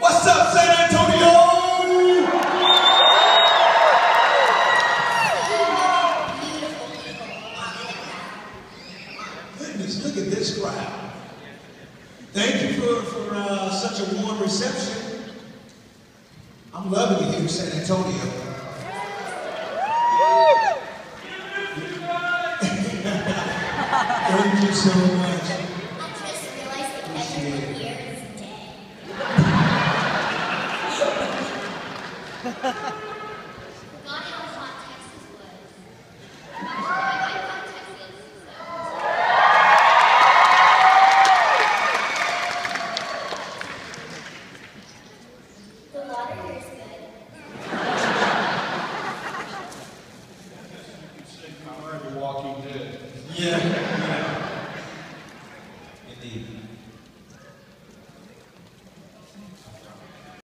What's up, San Antonio? Goodness, look at this crowd. Thank you for such a warm reception. I'm loving it here in San Antonio. Thank you so much. I just realized that everyone here is dead. Forgot how hot Texas was. I thought Texas. The water here is good. I'm already Walking Dead. Yeah. Indeed.